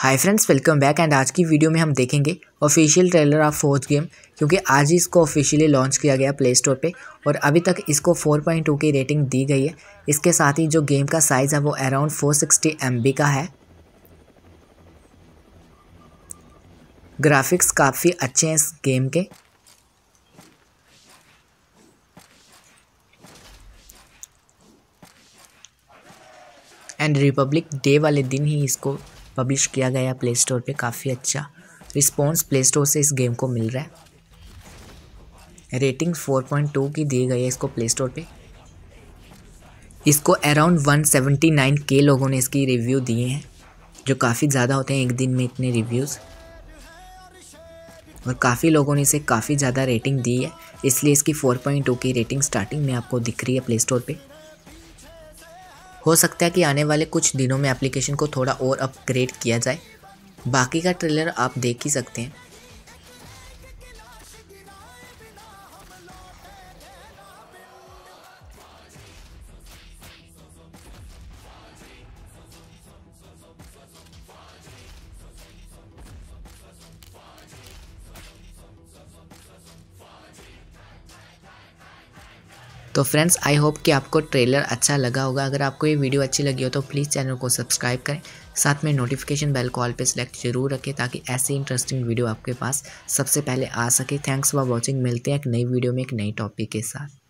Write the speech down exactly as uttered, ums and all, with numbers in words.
Hi friends, welcome back. And आज की video में हम देखेंगे official trailer of fourth game, क्योंकि आज ही इसको ऑफिशियली लॉन्च किया गया प्ले स्टोर पे और अभी तक इसको फोर पॉइंट टू की रेटिंग दी गई है। इसके साथ ही जो गेम का साइज़ है वो around four sixty M B का है। ग्राफिक्स काफ़ी अच्छे हैं इस गेम के। एंड रिपब्लिक डे वाले दिन ही इसको पब्लिश किया गया प्ले स्टोर पे। काफ़ी अच्छा रिस्पॉन्स प्ले स्टोर से इस गेम को मिल रहा है। रेटिंग फोर पॉइंट टू की दी गई है इसको प्ले स्टोर पे। इसको अराउंड वन सेवेंटी नाइन के लोगों ने इसकी रिव्यू दिए हैं, जो काफ़ी ज़्यादा होते हैं एक दिन में इतने रिव्यूज़। और काफ़ी लोगों ने इसे काफ़ी ज़्यादा रेटिंग दी है, इसलिए इसकी फोर पॉइंट टू की रेटिंग स्टार्टिंग में आपको दिख रही है प्ले स्टोर पे। हो सकता है कि आने वाले कुछ दिनों में एप्लीकेशन को थोड़ा और अपग्रेड किया जाए। बाकी का ट्रेलर आप देख ही सकते हैं। तो फ्रेंड्स, आई होप कि आपको ट्रेलर अच्छा लगा होगा। अगर आपको ये वीडियो अच्छी लगी हो तो प्लीज़ चैनल को सब्सक्राइब करें, साथ में नोटिफिकेशन बेल कॉल पे सिलेक्ट जरूर रखें ताकि ऐसी इंटरेस्टिंग वीडियो आपके पास सबसे पहले आ सके। Thanks for watching. मिलते हैं एक नई वीडियो में एक नई टॉपिक के साथ।